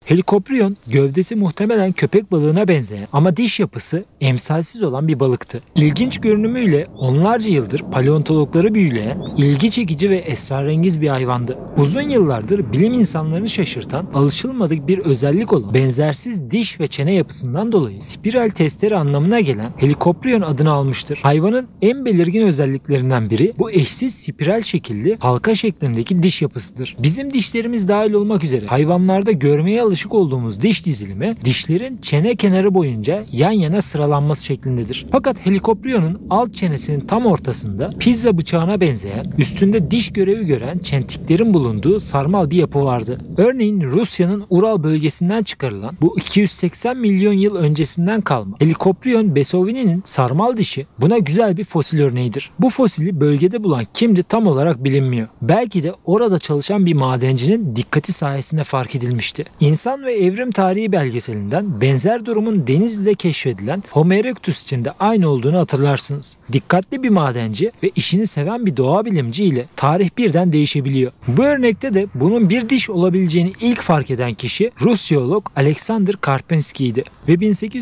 Helikoptrion gövdesi muhtemelen köpek balığına benzeyen ama diş yapısı emsalsiz olan bir balıktı. İlginç görünümüyle onlarca yıldır paleontologları büyüleyen, ilgi çekici ve esrarengiz bir hayvandı. Uzun yıllardır bilim insanlarını şaşırtan, alışılmadık bir özellik olan benzersiz diş ve çene yapısından dolayı spiral testere anlamına gelen Helikoptrion adını almıştır. Hayvanın en belirgin özelliklerinden biri bu eşsiz spiral şekilli halka şeklindeki diş yapısıdır. Bizim dişlerimiz dahil olmak üzere hayvanlarda görmeye alışık olduğumuz diş dizilimi dişlerin çene kenarı boyunca yan yana sıralanması şeklindedir. Fakat Helikoptrion'un alt çenesinin tam ortasında pizza bıçağına benzeyen, üstünde diş görevi gören çentiklerin bulunduğu sarmal bir yapı vardı. Örneğin Rusya'nın Ural bölgesinden çıkarılan bu 280 milyon yıl öncesinden kalma Helikoptrion besovini'nin sarmal dişi buna güzel bir fosil örneğidir. Bu fosili bölgede bulan kimdi tam olarak bilinmiyor. Belki de orada çalışan bir madencinin dikkati sayesinde fark edilmişti. İnsan ve Evrim Tarihi belgeselinden benzer durumun Denizli'de keşfedilen Homo erectus için de aynı olduğunu hatırlarsınız. Dikkatli bir madenci ve işini seven bir doğa bilimci ile tarih birden değişebiliyor. Bu örnekte de bunun bir diş olabileceğini ilk fark eden kişi Rus jeolog Alexander Karpinski'ydi ve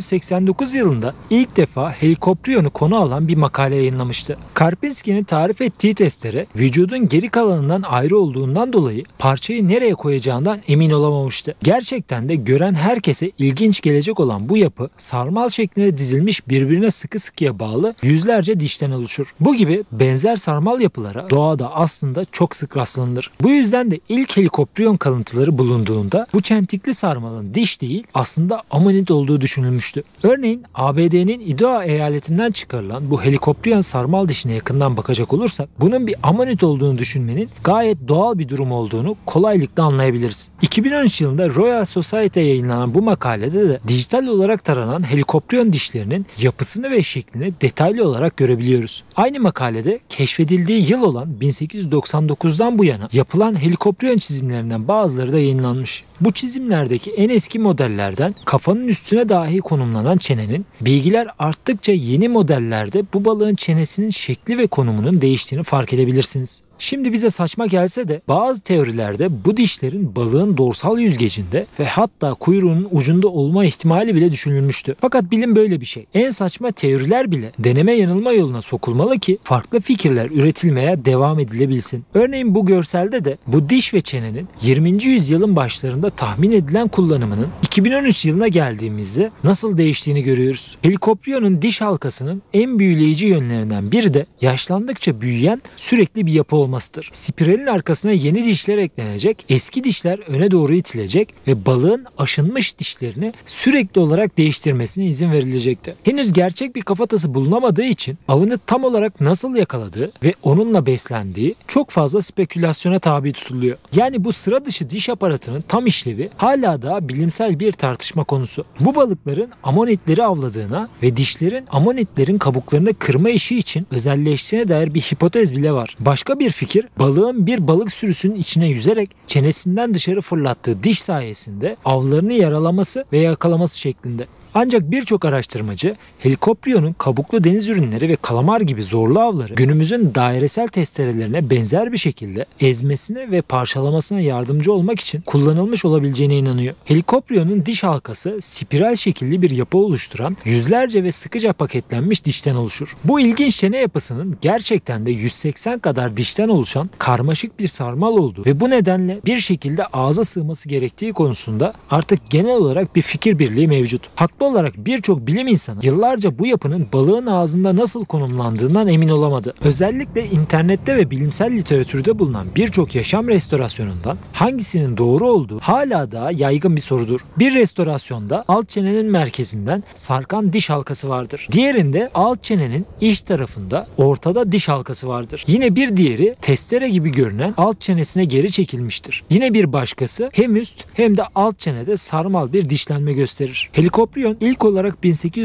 1889 yılında ilk defa Helikoptrion'u konu alan bir makale yayınlamıştı. Karpinski'nin tarif ettiği testere vücudun geri kalanından ayrı olduğundan dolayı parçayı nereye koyacağından emin olamamıştı. Gerçekten de gören herkese ilginç gelecek olan bu yapı sarmal şeklinde dizilmiş birbirine sıkı sıkıya bağlı yüzlerce dişten oluşur. Bu gibi benzer sarmal yapılara doğada aslında çok sık rastlanır. Bu yüzden de ilk Helikoptrion kalıntıları bulunduğunda bu çentikli sarmalın diş değil aslında amonit olduğu düşünülmüştü. Örneğin ABD'nin Idaho eyaletinden çıkarılan bu Helikoptrion sarmal dişine yakından bakacak olursak bunun bir amonit olduğunu düşünmenin gayet doğal bir durum olduğunu kolaylıkla anlayabiliriz. 2013 yılında Royal Society'ye yayınlanan bu makalede de dijital olarak taranan Helikoptrion dişlerinin yapısını ve şeklini detaylı olarak görebiliyoruz. Aynı makalede keşfedildiği yıl olan 1899'dan bu yana yapılan Helikoptrion çizimlerinden bazıları da yayınlanmış. Bu çizimlerdeki en eski modellerden kafanın üstüne dahi konumlanan çenenin bilgiler arttıkça yeni modellerde bu balığın çenesinin şekli ve konumunun değiştiğini fark edebilirsiniz. Şimdi bize saçma gelse de bazı teorilerde bu dişlerin balığın dorsal yüzgecinde ve hatta kuyruğunun ucunda olma ihtimali bile düşünülmüştü. Fakat bilim böyle bir şey. En saçma teoriler bile deneme yanılma yoluna sokulmalı ki farklı fikirler üretilmeye devam edilebilsin. Örneğin bu görselde de bu diş ve çenenin 20. yüzyılın başlarında tahmin edilen kullanımının 2013 yılına geldiğimizde nasıl değiştiğini görüyoruz. Helikoptrion'un diş halkasının en büyüleyici yönlerinden biri de yaşlandıkça büyüyen sürekli bir yapı olmasıdır. Spiralin arkasına yeni dişler eklenecek, eski dişler öne doğru itilecek ve balığın aşınmış dişlerini sürekli olarak değiştirmesine izin verilecekti. Henüz gerçek bir kafatası bulunamadığı için avını tam olarak nasıl yakaladığı ve onunla beslendiği çok fazla spekülasyona tabi tutuluyor. Yani bu sıra dışı diş aparatının tam işlevi hala da bilimsel bir tartışma konusu. Bu balıkların amonitleri avladığına ve dişlerin amonitlerin kabuklarını kırma işi için özelleştiğine dair bir hipotez bile var. Başka bir fikir balığın bir balık sürüsünün içine yüzerek çenesinden dışarı fırlattığı diş sayesinde avlarını yaralaması ve yakalaması şeklinde. Ancak birçok araştırmacı Helikoptrion'un kabuklu deniz ürünleri ve kalamar gibi zorlu avları günümüzün dairesel testerelerine benzer bir şekilde ezmesine ve parçalamasına yardımcı olmak için kullanılmış olabileceğine inanıyor. Helikoptrion'un diş halkası spiral şekilli bir yapı oluşturan yüzlerce ve sıkıca paketlenmiş dişten oluşur. Bu ilginç çene yapısının gerçekten de 180 kadar dişten oluşan karmaşık bir sarmal olduğu ve bu nedenle bir şekilde ağza sığması gerektiği konusunda artık genel olarak bir fikir birliği mevcut. Haklı olarak birçok bilim insanı yıllarca bu yapının balığın ağzında nasıl konumlandığından emin olamadı. Özellikle internette ve bilimsel literatürde bulunan birçok yaşam restorasyonundan hangisinin doğru olduğu hala daha yaygın bir sorudur. Bir restorasyonda alt çenenin merkezinden sarkan diş halkası vardır. Diğerinde alt çenenin iç tarafında ortada diş halkası vardır. Yine bir diğeri testere gibi görünen alt çenesine geri çekilmiştir. Yine bir başkası hem üst hem de alt çenede sarmal bir dişlenme gösterir. Helikoptrion Bunun ilk olarak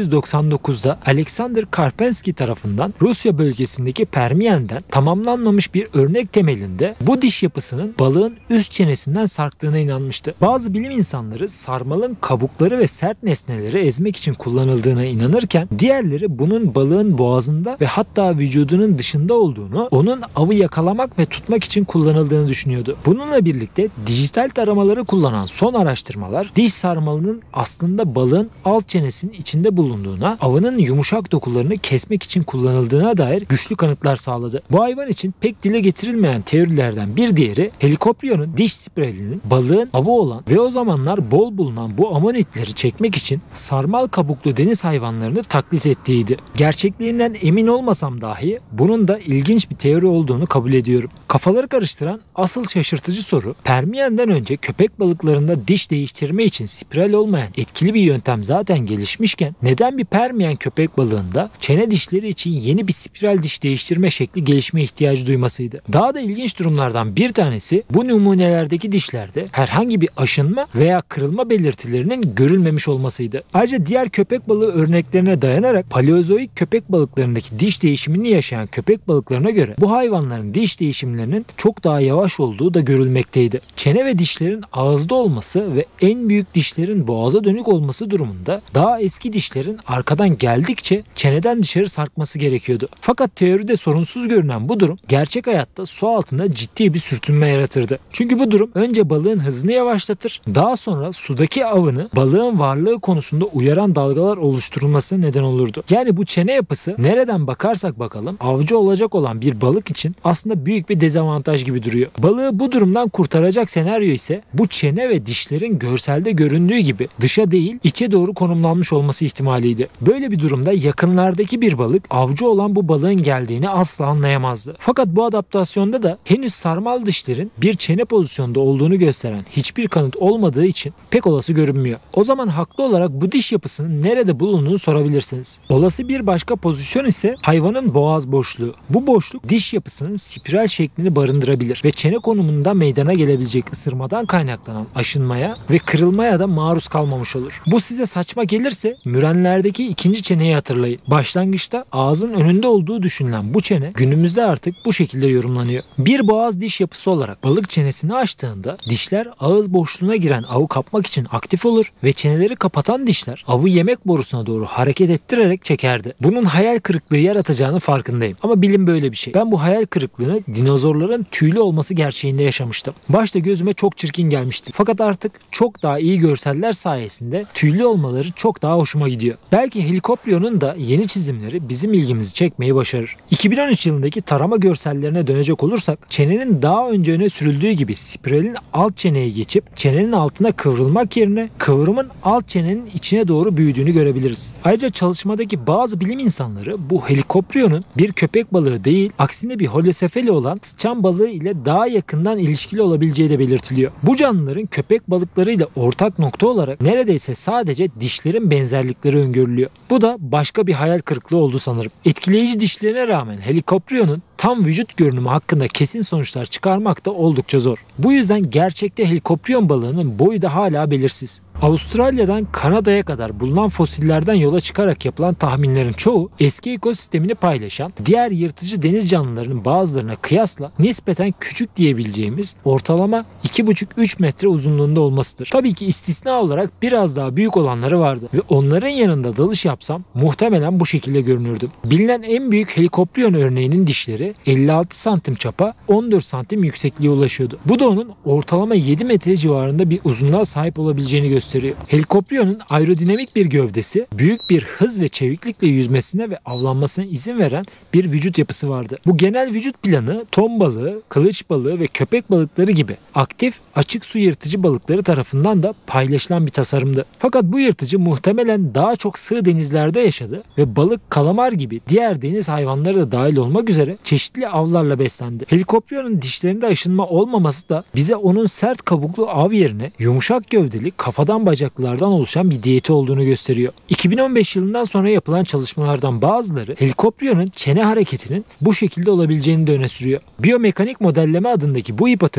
1899'da Alexander Karpensky tarafından Rusya bölgesindeki Permiyen'den tamamlanmamış bir örnek temelinde bu diş yapısının balığın üst çenesinden sarktığına inanmıştı. Bazı bilim insanları sarmalın kabukları ve sert nesneleri ezmek için kullanıldığına inanırken diğerleri bunun balığın boğazında ve hatta vücudunun dışında olduğunu, onun avı yakalamak ve tutmak için kullanıldığını düşünüyordu. Bununla birlikte dijital taramaları kullanan son araştırmalar diş sarmalının aslında balığın alt çenesinin içinde bulunduğuna, avının yumuşak dokularını kesmek için kullanıldığına dair güçlü kanıtlar sağladı. Bu hayvan için pek dile getirilmeyen teorilerden bir diğeri Helicoprion'un diş spiralinin balığın avı olan ve o zamanlar bol bulunan bu amonitleri çekmek için sarmal kabuklu deniz hayvanlarını taklit ettiğiydi. Gerçekliğinden emin olmasam dahi bunun da ilginç bir teori olduğunu kabul ediyorum. Kafaları karıştıran asıl şaşırtıcı soru, Permiyen'den önce köpek balıklarında diş değiştirme için spiral olmayan etkili bir yöntem zaten gelişmişken neden bir Permiyen köpek balığında çene dişleri için yeni bir spiral diş değiştirme şekli gelişme ihtiyacı duymasıydı. Daha da ilginç durumlardan bir tanesi bu numunelerdeki dişlerde herhangi bir aşınma veya kırılma belirtilerinin görülmemiş olmasıydı. Ayrıca diğer köpek balığı örneklerine dayanarak Paleozoik köpek balıklarındaki diş değişimini yaşayan köpek balıklarına göre bu hayvanların diş değişimlerinin çok daha yavaş olduğu da görülmekteydi. Çene ve dişlerin ağızda olması ve en büyük dişlerin boğaza dönük olması durumunda daha eski dişlerin arkadan geldikçe çeneden dışarı sarkması gerekiyordu. Fakat teoride sorunsuz görünen bu durum gerçek hayatta su altında ciddi bir sürtünme yaratırdı. Çünkü bu durum önce balığın hızını yavaşlatır, daha sonra sudaki avını balığın varlığı konusunda uyaran dalgalar oluşturulmasına neden olurdu. Yani bu çene yapısı nereden bakarsak bakalım avcı olacak olan bir balık için aslında büyük bir dezavantaj gibi duruyor. Balığı bu durumdan kurtaracak senaryo ise bu çene ve dişlerin görselde göründüğü gibi dışa değil içe doğru konumlanmış olması ihtimaliydi. Böyle bir durumda yakınlardaki bir balık avcı olan bu balığın geldiğini asla anlayamazdı. Fakat bu adaptasyonda da henüz sarmal dişlerin bir çene pozisyonda olduğunu gösteren hiçbir kanıt olmadığı için pek olası görünmüyor. O zaman haklı olarak bu diş yapısının nerede bulunduğunu sorabilirsiniz. Olası bir başka pozisyon ise hayvanın boğaz boşluğu. Bu boşluk diş yapısının spiral şeklini barındırabilir ve çene konumunda meydana gelebilecek ısırmadan kaynaklanan aşınmaya ve kırılmaya da maruz kalmamış olur. Bu size saçma gelirse mürenlerdeki ikinci çeneyi hatırlayın. Başlangıçta ağzın önünde olduğu düşünülen bu çene günümüzde artık bu şekilde yorumlanıyor. Bir boğaz diş yapısı olarak balık çenesini açtığında dişler ağız boşluğuna giren avı kapmak için aktif olur ve çeneleri kapatan dişler avı yemek borusuna doğru hareket ettirerek çekerdi. Bunun hayal kırıklığı yaratacağını farkındayım. Ama bilim böyle bir şey. Ben bu hayal kırıklığını dinozorların tüylü olması gerçeğinde yaşamıştım. Başta gözüme çok çirkin gelmişti. Fakat artık çok daha iyi görseller sayesinde tüylü olmaları çok daha hoşuma gidiyor. Belki Helicoprion'un da yeni çizimleri bizim ilgimizi çekmeyi başarır. 2013 yılındaki tarama görsellerine dönecek olursak çenenin daha önce öne sürüldüğü gibi spiralin alt çeneye geçip çenenin altına kıvrılmak yerine kıvrımın alt çenenin içine doğru büyüdüğünü görebiliriz. Ayrıca çalışmadaki bazı bilim insanları bu Helicoprion'un bir köpek balığı değil, aksine bir holosefali olan sıçan balığı ile daha yakından ilişkili olabileceği de belirtiliyor. Bu canlıların köpek balıklarıyla ortak nokta olarak neredeyse sadece dişlerin benzerlikleri öngörülüyor. Bu da başka bir hayal kırıklığı oldu sanırım. Etkileyici dişlerine rağmen Helicoprion'un tam vücut görünümü hakkında kesin sonuçlar çıkarmak da oldukça zor. Bu yüzden gerçekte Helicoprion balığının boyu da hala belirsiz. Avustralya'dan Kanada'ya kadar bulunan fosillerden yola çıkarak yapılan tahminlerin çoğu eski ekosistemini paylaşan diğer yırtıcı deniz canlılarının bazılarına kıyasla nispeten küçük diyebileceğimiz ortalama 2,5-3 metre uzunluğunda olmasıdır. Tabii ki istisna olarak biraz daha büyük olanları vardı ve onların yanında dalış yapsam muhtemelen bu şekilde görünürdüm. Bilinen en büyük Helicoprion örneğinin dişleri 56 santim çapa, 14 santim yüksekliğe ulaşıyordu. Bu da onun ortalama 7 metre civarında bir uzunluğa sahip olabileceğini gösteriyor. Helicoprion'un aerodinamik bir gövdesi, büyük bir hız ve çeviklikle yüzmesine ve avlanmasına izin veren bir vücut yapısı vardı. Bu genel vücut planı ton balığı, kılıç balığı ve köpek balıkları gibi aktif açık su yırtıcı balıkları tarafından da paylaşılan bir tasarımdı. Fakat bu yırtıcı muhtemelen daha çok sığ denizlerde yaşadı ve balık, kalamar gibi diğer deniz hayvanları da dahil olmak üzere çeşitli avlarla beslendi. Helicoprion'un dişlerinde aşınma olmaması da bize onun sert kabuklu av yerine yumuşak gövdeli kafadan bacaklardan oluşan bir diyeti olduğunu gösteriyor. 2015 yılından sonra yapılan çalışmalardan bazıları Helicoprion'un çene hareketinin bu şekilde olabileceğini de öne sürüyor. Biyomekanik modelleme adındaki bu hipotezde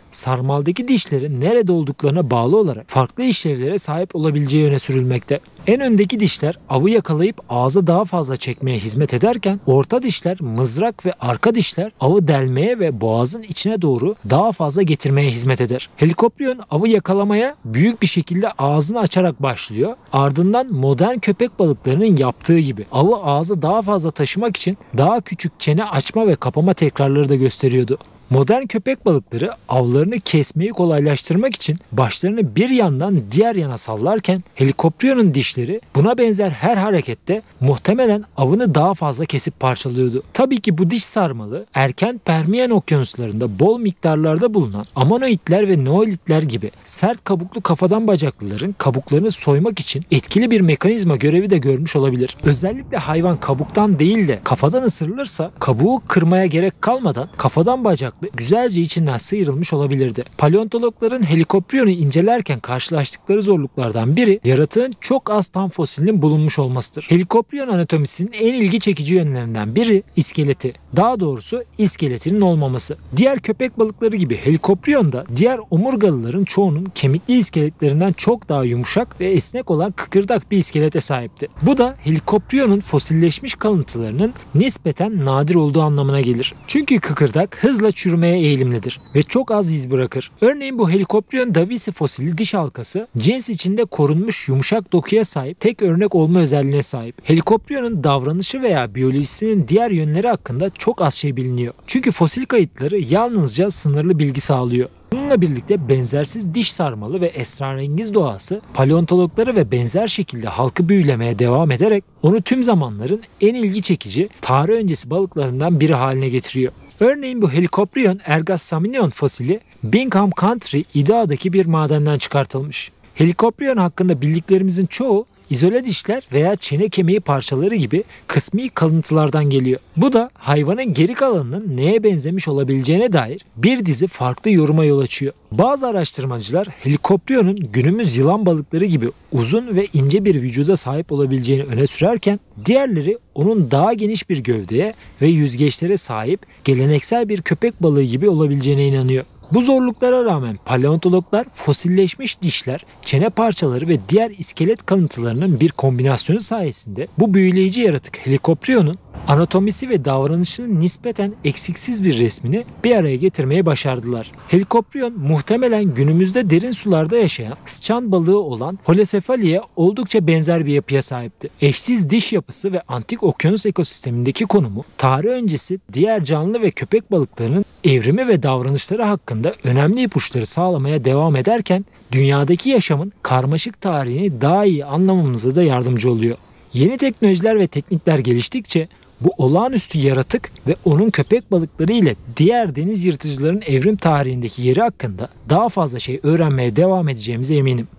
sarmaldaki dişlerin nerede olduklarına bağlı olarak farklı işlevlere sahip olabileceği öne sürülmekte. En öndeki dişler avı yakalayıp ağza daha fazla çekmeye hizmet ederken orta dişler mızrak ve arka dişler avı delmeye ve boğazın içine doğru daha fazla getirmeye hizmet eder. Helikoprion avı yakalamaya büyük bir şekilde ağzını açarak başlıyor. Ardından modern köpek balıklarının yaptığı gibi avı ağza daha fazla taşımak için daha küçük çene açma ve kapama tekrarları da gösteriyordu. Modern köpek balıkları avlarını kesmeyi kolaylaştırmak için başlarını bir yandan diğer yana sallarken Helikoprion'un dişleri buna benzer her harekette muhtemelen avını daha fazla kesip parçalıyordu. Tabii ki bu diş sarmalı erken Permiyen okyanuslarında bol miktarlarda bulunan ammonoidler ve noelitler gibi sert kabuklu kafadan bacaklıların kabuklarını soymak için etkili bir mekanizma görevi de görmüş olabilir. Özellikle hayvan kabuktan değil de kafadan ısırılırsa kabuğu kırmaya gerek kalmadan kafadan bacaklı güzelce içinden sıyrılmış olabilirdi. Paleontologların Helikoprion'u incelerken karşılaştıkları zorluklardan biri yaratığın çok az tam fosilinin bulunmuş olmasıdır. Helikoprion anatomisinin en ilgi çekici yönlerinden biri iskeleti. Daha doğrusu iskeletinin olmaması. Diğer köpek balıkları gibi Helikoprion da diğer omurgalıların çoğunun kemikli iskeletlerinden çok daha yumuşak ve esnek olan kıkırdak bir iskelete sahipti. Bu da Helikoprion'un fosilleşmiş kalıntılarının nispeten nadir olduğu anlamına gelir. Çünkü kıkırdak hızla çürümeye eğilimlidir ve çok az iz bırakır. Örneğin bu Helikoprion davisi fosili diş halkası cins içinde korunmuş yumuşak dokuya sahip tek örnek olma özelliğine sahip. Helikoprion'un davranışı veya biyolojisinin diğer yönleri hakkında çok az şey biliniyor. Çünkü fosil kayıtları yalnızca sınırlı bilgi sağlıyor. Bununla birlikte benzersiz diş sarmalı ve esrarengiz doğası paleontologları ve benzer şekilde halkı büyülemeye devam ederek onu tüm zamanların en ilgi çekici tarih öncesi balıklarından biri haline getiriyor. Örneğin bu Helikoprion ergassaminion fosili Bingham Country, Idaho'daki bir madenden çıkartılmış. Helikoprion hakkında bildiklerimizin çoğu izole dişler veya çene kemiği parçaları gibi kısmi kalıntılardan geliyor. Bu da hayvanın geri kalanının neye benzemiş olabileceğine dair bir dizi farklı yoruma yol açıyor. Bazı araştırmacılar Helikoprion'un günümüz yılan balıkları gibi uzun ve ince bir vücuda sahip olabileceğini öne sürerken diğerleri onun daha geniş bir gövdeye ve yüzgeçlere sahip geleneksel bir köpek balığı gibi olabileceğine inanıyor. Bu zorluklara rağmen paleontologlar fosilleşmiş dişler, çene parçaları ve diğer iskelet kalıntılarının bir kombinasyonu sayesinde bu büyüleyici yaratık Helikoprion'un anatomisi ve davranışının nispeten eksiksiz bir resmini bir araya getirmeye başardılar. Helikoprion muhtemelen günümüzde derin sularda yaşayan sıçan balığı olan Holosefali'ye oldukça benzer bir yapıya sahipti. Eşsiz diş yapısı ve antik okyanus ekosistemindeki konumu tarih öncesi diğer canlı ve köpek balıklarının evrimi ve davranışları hakkında önemli ipuçları sağlamaya devam ederken dünyadaki yaşamın karmaşık tarihini daha iyi anlamamıza da yardımcı oluyor. Yeni teknolojiler ve teknikler geliştikçe bu olağanüstü yaratık ve onun köpek balıkları ile diğer deniz yırtıcılarının evrim tarihindeki yeri hakkında daha fazla şey öğrenmeye devam edeceğimize eminim.